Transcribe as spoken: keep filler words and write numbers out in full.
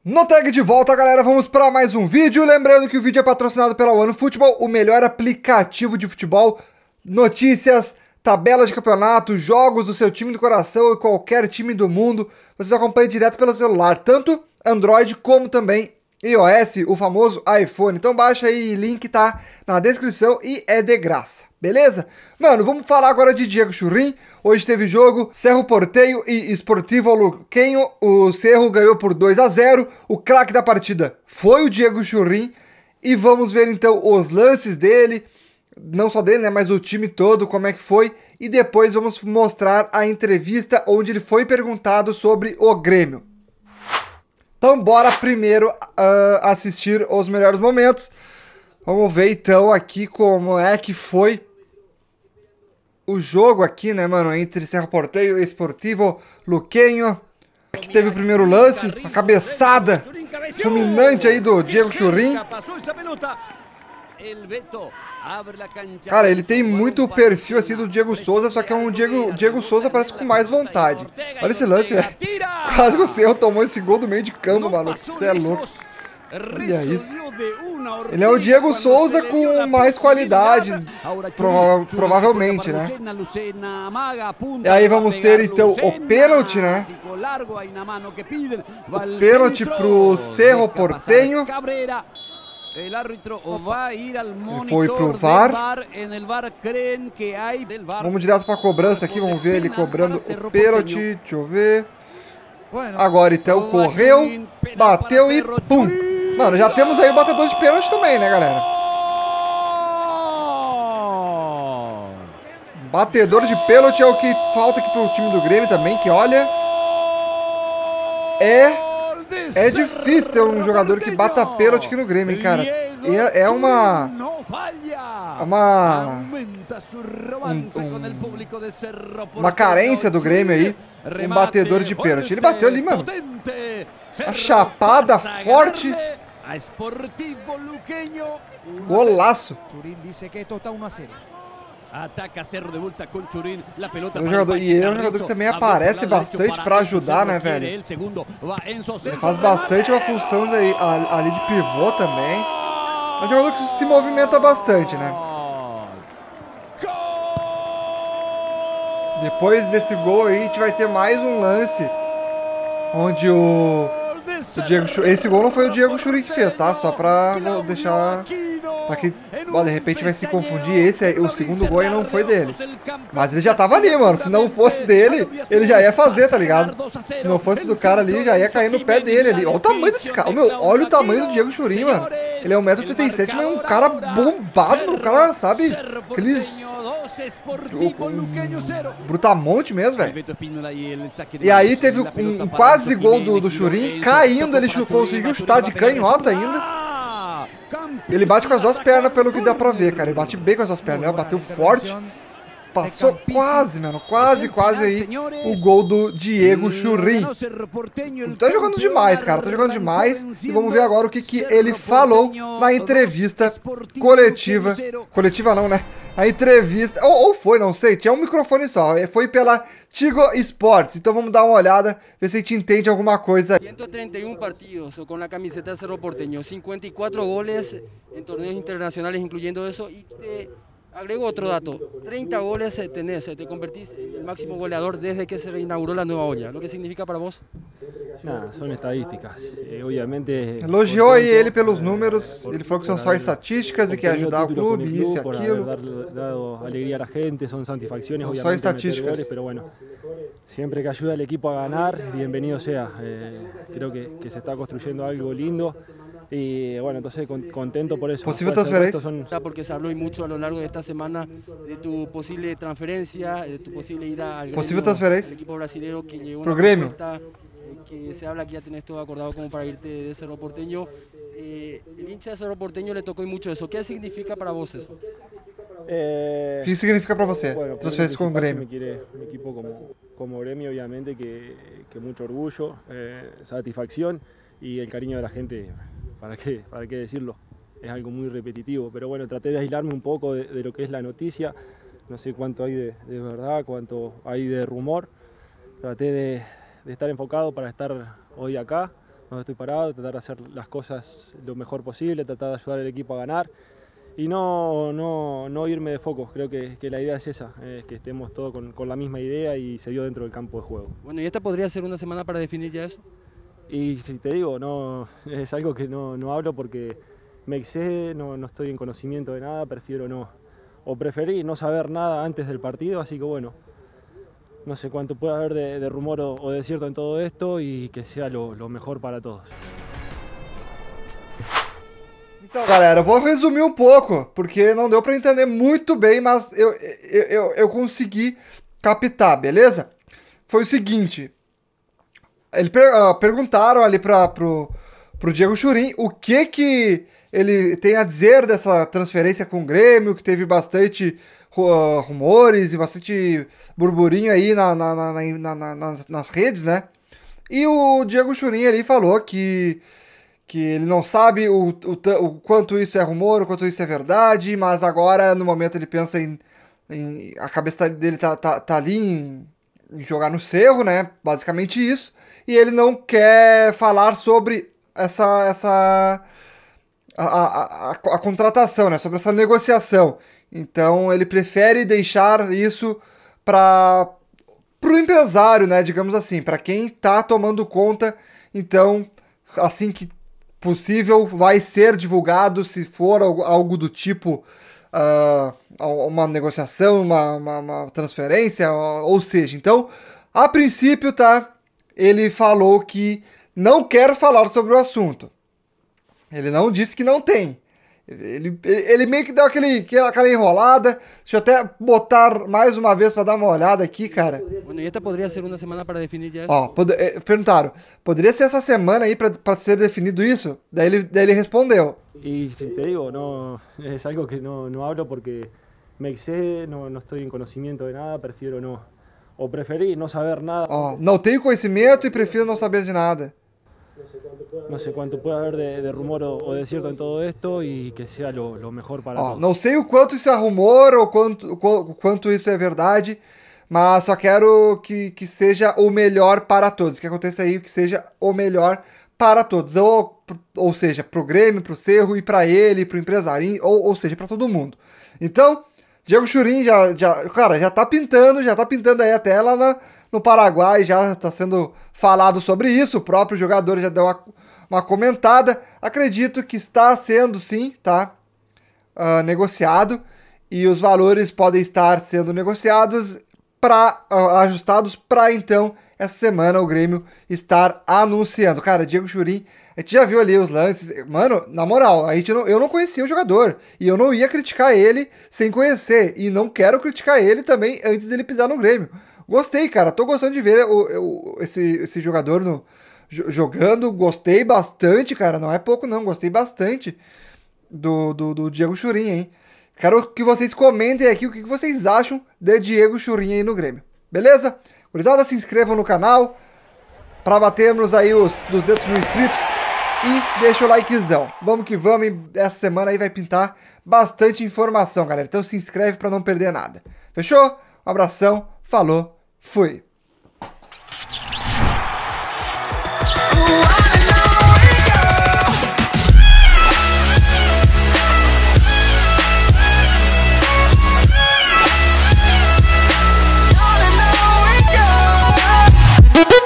No tag de volta, galera, vamos para mais um vídeo. Lembrando que o vídeo é patrocinado pela OneFootball, o melhor aplicativo de futebol. Notícias, tabela de campeonato, jogos do seu time do coração e qualquer time do mundo. Você acompanha direto pelo celular, tanto Android como também iOS, o famoso iPhone. Então baixa aí, link tá na descrição e é de graça, beleza? Mano, vamos falar agora de Diego Churrin. Hoje teve jogo Cerro Porteño e Sportivo Luqueño. O Cerro ganhou por dois a zero. O craque da partida foi o Diego Churrin. E vamos ver então os lances dele, não só dele, né, mas do time todo, como é que foi. E depois vamos mostrar a entrevista onde ele foi perguntado sobre o Grêmio. Então bora primeiro uh, assistir os melhores momentos. Vamos ver então aqui como é que foi o jogo aqui, né, mano, entre Cerro Porteño e Sportivo Luqueño. Aqui teve o primeiro lance, a cabeçada fulminante aí do Diego Churrin. Cara, ele tem muito perfil assim do Diego Souza, só que é um Diego, Diego Souza parece com mais vontade. Olha esse lance, velho. Quase que o Cerro tomou esse gol do meio de campo, maluco. Você é louco. Olha isso. Ele é o Diego Souza com mais qualidade, prova provavelmente, né? E aí vamos ter então o pênalti, né? O pênalti pro Cerro Porteño. Ele foi pro V A R. Vamos direto pra cobrança aqui, vamos ver ele cobrando o pênalti. Deixa eu ver. Agora então correu, bateu e pum! Mano, já temos aí o batedor de pênalti também, né, galera? Batedor de pênalti é o que falta aqui pro time do Grêmio também, que olha... É... É difícil ter um jogador que bata pênalti aqui no Grêmio, hein, cara. É, é uma... É uma... Um, um, uma carência do Grêmio aí, um batedor de pênalti. Ele bateu ali, mano. A chapada forte. Golaço. Ataca Cerro de volta com Churrin, la pelota é um jogador, e ele é um jogador que também aparece bastante para ajudar, né, velho? Ele faz bastante uma função de, ali de pivô também. É um jogador que se movimenta bastante, né? Depois desse gol aí, a gente vai ter mais um lance onde o, o Diego Churrin... Esse gol não foi o Diego Churrin que fez, tá? Só pra deixar... Pra que, ó, de repente vai se confundir, esse é, o segundo gol aí não foi dele. Mas ele já tava ali, mano. Se não fosse dele, ele já ia fazer, tá ligado? Se não fosse do cara ali, já ia cair no pé dele ali. Olha o tamanho desse cara. Meu, olha o tamanho do Diego Churrin, mano. Ele é um metro e trinta e sete, mas é um cara bombado, um cara, sabe? Aqueles... Um brutamonte mesmo, velho. E aí teve um, um quase gol do, do Churrin. Caindo, ele conseguiu chutar de canhota ainda. Ele bate com as duas pernas, pelo que dá pra ver, cara. Ele bate bem com as duas pernas, né? Bateu forte. Passou quase, mano. Quase, quase aí o gol do Diego Churrin. Tá jogando demais, cara. Tá jogando demais. E vamos ver agora o que, que ele falou na entrevista coletiva. Coletiva não, né? A entrevista... Ou, ou foi, não sei. Tinha um microfone só. Foi pela Tigo Sports. Então vamos dar uma olhada, ver se a gente entende alguma coisa. ciento treinta y uno partidos con la camiseta de Cerro Porteño, cincuenta y cuatro goles en torneos internacionales, incluyendo eso. Y te agrego otro dato, treinta goles tenés, te convertís en el máximo goleador desde que se reinauguró la nueva olla. ¿Lo que significa para vos? Nada, son estadísticas. Eh, obviamente. Elogiou aí ele pelos números. Ele falou que são só estatísticas e quer ajudar o clube, isso e aquilo. Dado alegría a la gente, son satisfacciones, são obviamente, só estatísticas. Goles, pero bueno, siempre que ayuda al equipo a ganar, bienvenido sea. Eh, creo que, que se está construyendo algo lindo. Y bueno, entonces contento por eso. ¿Posible transferencia? Son... Porque se habló mucho a lo largo de esta semana de tu posible transferencia, de tu posible ida al Grêmio, transferencia? El equipo brasileño que llegó Pro Grêmio. Que se habla que ya tenés todo acordado como para irte de Cerro Porteño. Eh, el hincha de Cerro Porteño le tocó mucho eso. ¿Qué significa para vos eso? Eh, ¿Qué significa para você? Bueno, transferencia con Grêmio. Me quiere un equipo como, como Grêmio, obviamente, que, que mucho orgullo, eh, satisfacción y el cariño de la gente. ¿Para qué? ¿Para qué decirlo? Es algo muy repetitivo, pero bueno, traté de aislarme un poco de, de lo que es la noticia. No sé cuánto hay de, de verdad, cuánto hay de rumor. Traté de, de estar enfocado para estar hoy acá, donde estoy parado, tratar de hacer las cosas lo mejor posible, tratar de ayudar al equipo a ganar y no, no, no irme de foco. Creo que, que la idea es esa, eh, que estemos todos con, con la misma idea y se vio dentro del campo de juego. Bueno, ¿y esta podría ser una semana para definir ya eso? Y si te digo, no, es algo que no, no hablo porque me excede, no, no estoy en conocimiento de nada, prefiero no, o preferí no saber nada antes del partido, así que bueno, no sé cuánto puede haber de, de rumor o, o de cierto en todo esto y que sea lo, lo mejor para todos. Então, galera, eu vou resumir um pouco, porque não deu pra entender muito bem, mas eu, eu, eu, eu consegui captar, beleza? Foi o seguinte, ele per, uh, perguntaram ali pra, pro, pro Diego Churin o que que ele tem a dizer dessa transferência com o Grêmio, que teve bastante uh, rumores e bastante burburinho aí na, na, na, na, na, nas, nas redes, né? E o Diego Churin ali falou que que ele não sabe o, o, o quanto isso é rumor, o quanto isso é verdade, mas agora, no momento, ele pensa em... em a cabeça dele tá, tá, tá ali em, em jogar no Cerro, né? Basicamente isso. E ele não quer falar sobre essa... essa a, a, a, a contratação, né? Sobre essa negociação. Então, ele prefere deixar isso para o empresário, né? Digamos assim, para quem tá tomando conta. Então, assim que possível, vai ser divulgado, se for algo do tipo uh, uma negociação, uma, uma, uma transferência, ou seja, então, a princípio, tá, ele falou que não quer falar sobre o assunto. Ele não disse que não tem. Ele, ele meio que deu aquele, aquela enrolada. Deixa eu até botar mais uma vez para dar uma olhada aqui, cara. Bueno, e esta poderia ser uma semana para definir já isso? Ó, pod perguntaram, poderia ser essa semana aí para ser definido isso? Daí ele, daí ele respondeu. Y te digo, no, es algo que no, no hablo porque me excede, no, no estoy en conocimiento de nada, prefiero no, o preferí no saber nada. Ó, não tenho conhecimento e prefiro não saber de nada. No sé cuánto puede haber de, de rumor o, o de cierto en todo esto y que sea lo, lo mejor para Ó, todos. não sei o quanto isso é rumor ou quanto, o quanto isso é verdade, mas só quero que, que seja o melhor para todos. Que aconteça aí, que seja o melhor para todos. Ou, ou seja, pro Grêmio, pro Cerro e para ele, pro empresário, ou, ou seja, para todo mundo. Então, Diego Churin já, já, cara, já tá pintando, já tá pintando aí até lá na, no Paraguai, já tá sendo falado sobre isso. O próprio jogador já deu uma, uma comentada. Acredito que está sendo, sim, tá? Uh, negociado. E os valores podem estar sendo negociados, pra, uh, ajustados para então, essa semana, o Grêmio estar anunciando. Cara, Diego Churin, a gente já viu ali os lances. Mano, na moral, a gente não, eu não conhecia o jogador. E eu não ia criticar ele sem conhecer. E não quero criticar ele também antes dele pisar no Grêmio. Gostei, cara. Tô gostando de ver o, o, esse, esse jogador no, jogando. Gostei bastante, cara. Não é pouco, não. Gostei bastante do, do, do Diego Churin, hein? Quero que vocês comentem aqui o que vocês acham de Diego Churin aí no Grêmio. Beleza? Gurizada, se inscrevam no canal para batermos aí os duzentos mil inscritos e deixa o likezão. Vamos que vamos, e essa semana aí vai pintar bastante informação, galera. Então se inscreve para não perder nada. Fechou? Um abração, falou, fui!